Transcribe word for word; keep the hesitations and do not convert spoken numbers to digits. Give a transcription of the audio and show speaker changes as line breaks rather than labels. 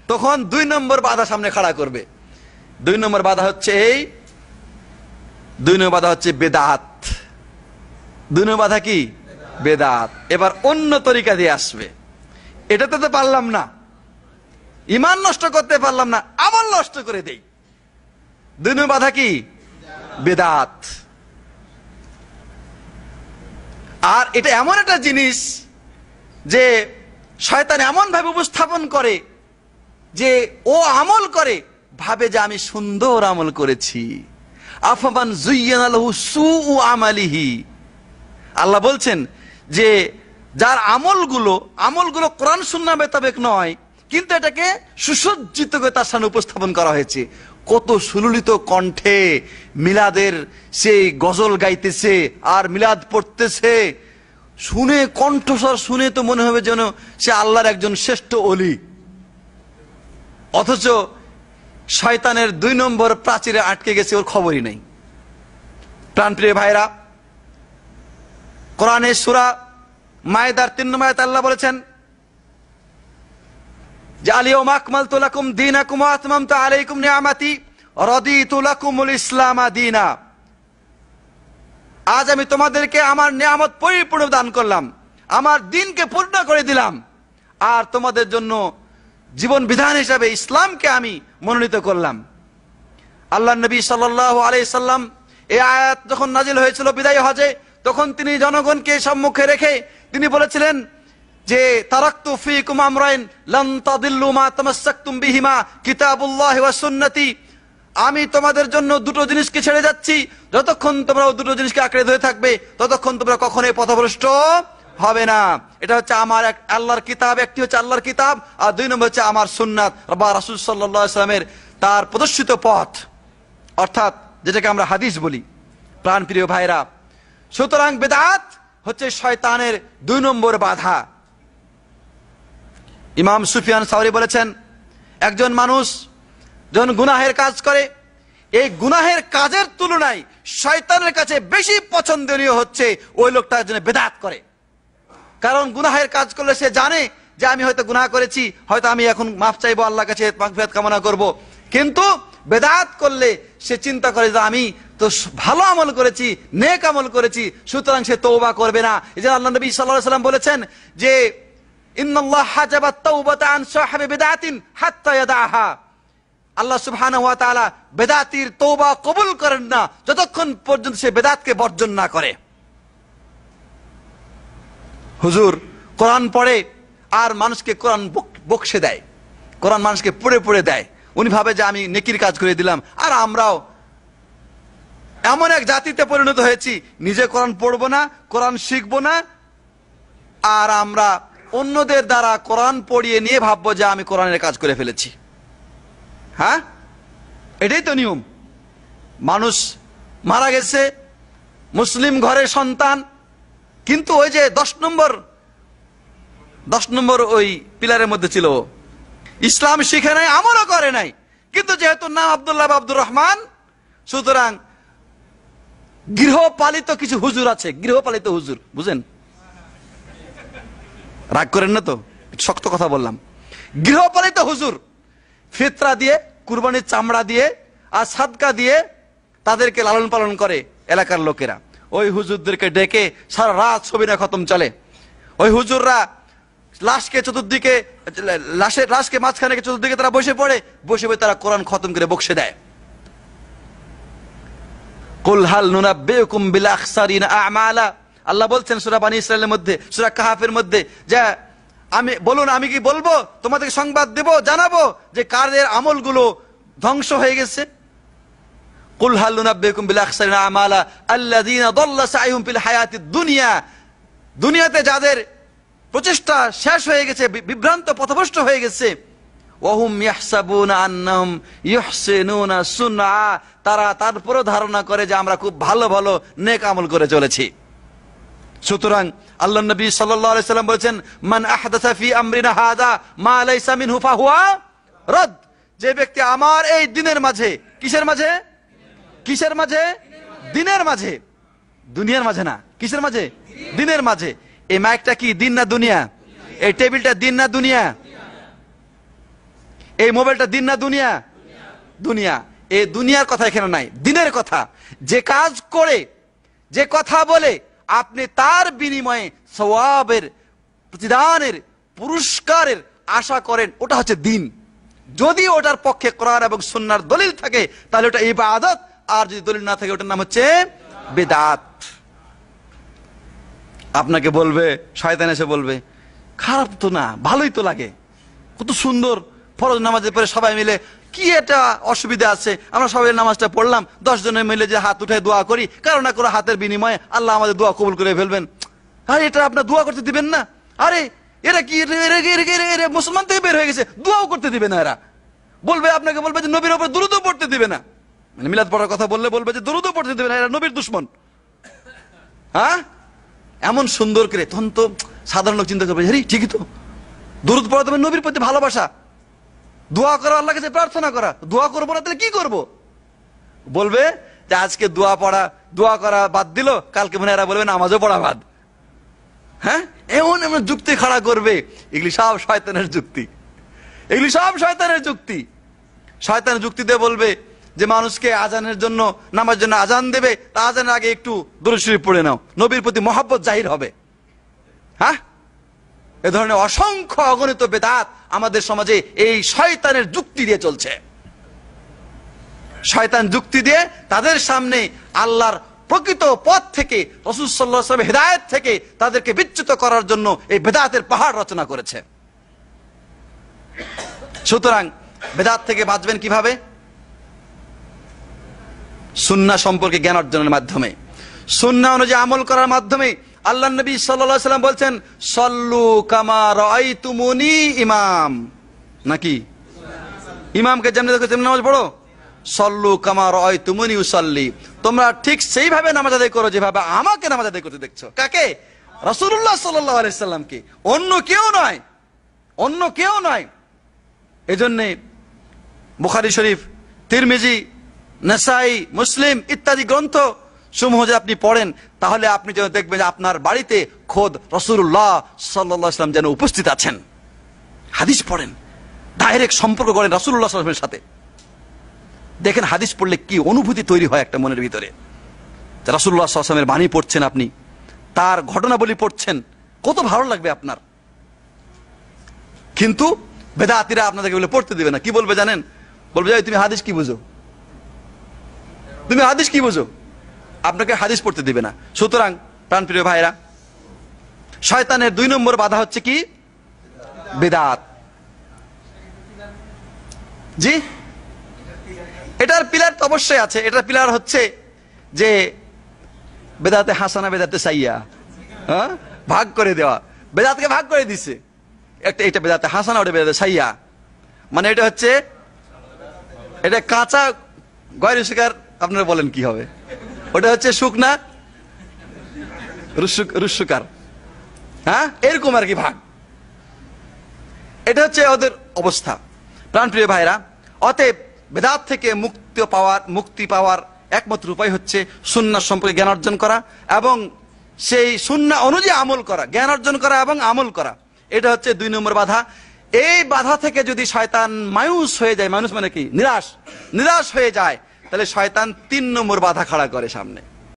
তখন দুই নম্বর বাধা সামনে খাড়া করবে। দুই নম্বর বাধা হচ্ছে এই দুই নম্বর বাধা হচ্ছে বেদাত। দুই নম্বর বাধা কি? বেদাত। এবার অন্য তরিকা দিয়ে আসবে, এটাতে তো পারলাম না, ইমান নষ্ট করতে পারলাম না, আমল নষ্ট করে দেই। দুই নম্বর বাধা কি? বেদাত। আর এটা এমন একটা জিনিস যে শয়তান এমন ভাবে উপস্থাপন করে যে ও আমল করে ভাবে যে আমি সুন্দর আমল করেছি। আফামান যুয়্যিনা লাহু সুউ আমালিহি, আল্লাহ বলছেন যে যার আমলগুলো আমলগুলো কোরআন সুন্নাহ মোতাবেক নয়, কিন্তু এটাকে সুসজ্জিত করে তার সামনে উপস্থাপন করা হয়েছে। কত সুললিত কণ্ঠে মিলাদের সেই গজল গাইতেছে আর মিলাদ পড়তেছে, শুনে কণ্ঠস্বর শুনে তো মনে হবে যেন সে আল্লাহর একজন শ্রেষ্ঠ ওলি। অথচ শয়তানের দুই নম্বর প্রাচীরে আটকে গেছে, ওর খবরই নেই। প্রাণপ্রিয় ভাইরা, কোরআনের সূরা মায়েদার তিন নম্বর আয়াতে আল্লাহ বলেছেন যে আল-ইয়াওমা আকমালতু লাকুম দীনাকুম ওয়া আতমামতু আলাইকুম নি'মাতি ওয়া রাদিতু লাকুমুল ইসলামা দীনা। আজ আমি তোমাদেরকে আমার নিয়ামত পরিপূর্ণ দান করলাম, আমার দিনকে পূর্ণ করে দিলাম, আর তোমাদের জন্য জীবন বিধান হিসাবে ইসলামকে আমি মনোনীত করলাম। আল্লাহ নবী সাল্লাল্লাহু আলাইহি সাল্লাম এই আয়াত যখন নাজিল হয়েছিল বিদায় হজে, তখন তিনি জনগণকে সম্মুখে রেখে তিনি বলেছিলেন যে তারাকতু ফীকুম আমরাইন লান তাদিল্লু মা তামাসসাকতুম বিহিমা কিতাবুল্লাহি ওয়া সুন্নতি। আমি তোমাদের জন্য দুটো জিনিসকে ছেড়ে যাচ্ছি, যতক্ষণ তোমরা ওই দুটো জিনিসকে আঁকড়ে ধরে থাকবে ততক্ষণ তোমরা কখনোই পথভ্রষ্ট হবে না। এটা হচ্ছে আমার এক আল্লাহর কিতাব, একটি হচ্ছে আল্লাহর কিতাব, আর দুই নম্বর হচ্ছে আমার সুন্নাত বা রাসূল সাল্লাল্লাহু আলাইহি সাল্লামের তার প্রদর্শিত পথ, অর্থাৎ যেটাকে আমরা হাদিস বলি। প্রাণপ্রিয় ভাইরা, সুতরাং বেদাত হচ্ছে শয়তানের দুই নম্বর বাধা। ইমাম সুফিয়ান সাওরি বলেছেন, একজন মানুষ যখন গুনাহের কাজ করে, এই গুনাহের কাজের তুলনায় শয়তানের কাছে বেশি পছন্দনীয় হচ্ছে ওই লোকটা যেন বেদাত করে। কারণ গুনাহের কাজ করলে সে জানে যে আমি হয়তো গুনাহ করেছি, হয়তো আমি এখন মাফ চাইবো, আল্লাহর কাছে মাগফিরাত কামনা করব। কিন্তু বেদাত করলে সে চিন্তা করে যে আমি তো ভালো আমল করেছি, নেক আমল করেছি, সুতরাং সে তওবা করবে না। এই যে আল্লাহ নবী সাল্লাল্লাহু আলাইহি সাল্লাম বলেছেন যে ইন্নাল্লাহ হাজাবাত তাওবাতা আন সাহিবি বিদআতিন হাত্তা ইয়াদাহা। আল্লাহ সুবহানাহু ওয়া তাআলা বেদাতির তওবা কবুল করেন না যতক্ষণ পর্যন্ত সে বেদাতকে বর্জন না করে। হুজুর কোরআন পড়ে আর মানুষকে কোরআন বকশে দেয়, কোরআন মানুষকে পড়ে পড়ে দেয়, উনি ভাবে যে আমি নেকির কাজ করে দিলাম। আর আমরাও এমন এক জাতিতে পরিণত হয়েছি, নিজে কোরআন পড়বো না, কোরআন শিখবো না, আর আমরা অন্যদের দ্বারা কোরআন পড়িয়ে নিয়ে ভাববো যে আমি কোরআনের কাজ করে ফেলেছি। হ্যাঁ, এটাই তো নিয়ম। মানুষ মারা গেছে, মুসলিম ঘরের সন্তান, কিন্তু ওই যে দশ নম্বর দশ নম্বর ওই পিলারের মধ্যে ছিল, ইসলাম শিখে নাই, আমলও করে নাই, কিন্তু যেহেতু নাম আব্দুল্লাহ বা আব্দুর রহমান, সুতরাং গৃহপালিত কিছু হুজুর আছে, গৃহপালিত হুজুর, বুঝেন? রাগ করেন না তো, শক্ত কথা বললাম। গৃহপালিত হুজুর ফিতরা দিয়ে, কুরবানির চামড়া দিয়ে আর সাদকা দিয়ে তাদেরকে লালন পালন করে এলাকার লোকেরা। ওই হুজুরদেরকে ডেকে সারা রাত ছবিনা খতম চলে। ওই হুজুররা লাশকে চতুর্দিকে, লাশের লাশকে মাঝখানে চতুর্দিকে তারা বসে পড়ে, বসে পড়ে তারা কোরআন খতম করে বকশে দেয়। কুল হাল নুনাব্বিউকুম বিল আখসারিনা আমালা, আল্লাহ বলছেন সূরা বানী ইসরাঈলের মধ্যে, সূরা কাহাফের মধ্যে, যে আমি বলুন, আমি কি বলবো, তোমাদেরকে সংবাদ দেব, জানাবো যে কাদের আমলগুলো ধ্বংস হয়ে গেছে। কুল হাল নুনাব্বিউকুম বিল আখসারিনা আমালা আল্লাযীনা দাল্লা সাইহুম ফিল হায়াতিদ দুনিয়া, দুনিয়াতে যাদের প্রচেষ্টা শেষ হয়ে গেছে, বিভ্রান্ত পথভ্রষ্ট হয়ে গেছে। ওয়াহুম ইয়াহসাবুনা আন্নাহুম ইউহসিনুনা সুনআ, তারা তারপরও ধারণা করে যে আমরা খুব ভালো ভালো নেক আমল করে চলেছি। সুতরাং আল্লাহ নবী সাল্লাল্লাহু আলাইহি সাল্লাম বলেছেন, মান আহদাসা ফি আমরিনা হাযা মা লাইসা মিনহু ফাহুয়া রাদ। যে ব্যক্তি আমার এই দিনের মাঝে, কিসের মাঝে? কিসের মাঝে? দিনের মাঝে, দুনিয়ার মাঝে না। কিসের মাঝে? দিনের মাঝে। এই মাইকটা কি দিন না দুনিয়া? এই টেবিলটা দিন না দুনিয়া? এই মোবাইলটা দিন না দুনিয়া? দুনিয়া। এই দুনিয়ার কথা এখানে নাই, দিনের কথা। যে কাজ করে, যে কথা বলে আপনি তার বিনিময়ে সওয়াবের, প্রতিদানের, পুরস্কারের আশা করেন, ওটা হচ্ছে দিন। যদি ওটার পক্ষে কোরআন এবং সুন্নাহর দলিল থাকে তাহলে ওটা ইবাদত, আর যদি দলিল না থাকে ওটার নাম হচ্ছে বিদআত। আপনাকে বলবে, শয়তান এসে বলবে, খারাপ তো না, ভালোই তো লাগে, কত সুন্দর, ফরজ নামাজের পরে সবাই মিলে কি এটা অসুবিধা আছে, আমরা সবাই নামাজটা পড়লাম, দশ জনের মিলে যে হাত উঠে দোয়া করি, কারো না কারো হাতের বিনিময়ে আল্লাহ আমাদের দোয়া কবুল করে ফেলবেন। আরে এটা আপনার দোয়া করতে দিবেন না? আরে এরা কি, এরা মুসলমান থেকে বের হয়ে গেছে, দোয়াও করতে দিবে না। এরা বলবে, আপনাকে বলবে যে নবীর উপর দুরূদও পড়তে দিবে না, মানে মিলাদ পড়ার কথা বললে বলবে যে দুরূদও পড়তে দিবে না, এরা নবীর দুশমন। হ্যাঁ, এমন সুন্দর করে, তখন তো সাধারণ লোক চিন্তা করবে, হ্যাঁ ঠিকই তো, দুরূদ পড়া তবে নবীর প্রতি ভালোবাসা, দোয়া করা, আল্লাহর কাছে প্রার্থনা করা। দোয়া করবো না তাহলে কি করব? বলবে যে আজকে দোয়া পড়া, দোয়া করা বাদ দিল, কালকে মনে এরা বলবে নামাজও পড়া বাদ। হ্যাঁ, এমন এমন যুক্তি খাড়া করবে, এগুলি সব শয়তানের যুক্তি, এগুলি সব শয়তানের যুক্তি। শয়তানের যুক্তি দিয়ে বলবে যে মানুষকে আজানের জন্য, নামার জন্য আজান দেবে, তা আজানের আগে একটু দুরূদ শরীফ পড়ে নাও, নবীর প্রতি মহব্বত জাহির হবে। হ্যাঁ, এ ধরনের অসংখ্য অগণিত বেদাত আমাদের সমাজে এই শয়তানের যুক্তি দিয়ে চলছে। শয়তান যুক্তি দিয়ে তাদের সামনে আল্লাহর প্রকৃত পথ থেকে, রাসূল সাল্লাল্লাহু আলাইহি ওয়াসাল্লামের হিদায়াত থেকে তাদেরকে বিচ্যুত করার জন্য এই বেদাতের পাহাড় রচনা করেছে। সুতরাং বেদাত থেকে বাঁচবেন কিভাবে? সুন্নাহ সম্পর্কে জ্ঞান অর্জনের মাধ্যমে, সুন্নাহ অনুযায়ী আমল করার মাধ্যমে। আল্লাহ নবী সাল্লাল্লাহু আলাইহি ওয়াসাল্লাম বলছেন, সল্লু কামা রাআইতুমুনি ইমাম, নাকি ইমামকে যেমন দেখো তেমনি নামাজ পড়ো। সল্লু কামা রাআইতুমুনি উসাল্লি, তোমরা ঠিক সেইভাবে নামাজ আদায় করো যেভাবে আমাকে নামাজ আদায় করতে দেখছো। কাকে? রাসূলুল্লাহ সাল্লাল্লাহু আলাইহি ওয়াসাল্লামকে, অন্য কেউ নয়, অন্য কেউ নয়। এজন্যে বুখারী শরীফ, তিরমিজি, নাসাই, মুসলিম ইত্যাদি গ্রন্থ সমূহ যদি আপনি পড়েন, তাহলে আপনি যেন দেখবেন যে আপনার বাড়িতে খোদ রাসূলুল্লাহ সাল্লাল্লাহু আলাইহি ওয়াসাল্লাম যেন উপস্থিত আছেন। হাদিস পড়েন, ডাইরেক্ট সম্পর্ক করেন রাসূলুল্লাহ সাল্লাল্লাহু আলাইহি ওয়াসাল্লামের সাথে। দেখেন হাদিস পড়লে কি অনুভূতি তৈরি হয় একটা মনের ভিতরে। রাসূলুল্লাহ সাল্লাল্লাহু আলাইহি ওয়াসাল্লামের বাণী পড়ছেন আপনি, তার ঘটনাবলী পড়ছেন, কত ভালো লাগবে আপনার। কিন্তু বেদাতীরা আপনাদেরকে বলে পড়তে দিবে না। কি বলবে জানেন? বলবে যে তুমি হাদিস কি বুঝো, তুমি হাদিস কি বুঝো, আপনাকে হাদিস পড়তে দিবে না। সুতরাং প্রাণপ্রিয় ভাইরা, শয়তানের দুই নম্বর বাধা হচ্ছে কি? বিদআত। জি, এটার পিলার তো অবশ্যই আছে। এটার পিলার হচ্ছে যে বেদাতে হাসানা, বেদাতে সাইয়া, হ্যাঁ, ভাগ করে দেওয়া। বেদাতকে ভাগ করে দিছে, একটা এটা বেদাতে হাসানা, ওটা বেদাতে সাইয়া। মানে এটা হচ্ছে, এটা কাঁচা গয়রি শিকার, আপনারা বলেন কি হবে? ওটা হচ্ছে শুকনা রুসুকার, হ্যাঁ, এরকম আর কি ভাগ। এটা হচ্ছে ওদের অবস্থা। প্রাণপ্রিয় ভাইরা, অতএব বেদাত থেকে মুক্তি পাওয়ার মুক্তি পাওয়ার একমাত্র উপায় হচ্ছে সুন্নাহ সম্পর্কে জ্ঞান অর্জন করা এবং সেই সুন্নাহ অনুযায়ী আমল করা, জ্ঞান অর্জন করা এবং আমল করা। এটা হচ্ছে দুই নম্বর বাধা। এই বাধা থেকে যদি শয়তান মায়ুস হয়ে যায়, মানুষ মানে কি, নিরাশ, নিরাশ হয়ে যায়, তাহলে শয়তান তিন নম্বর বাধা খাড়া করে সামনে।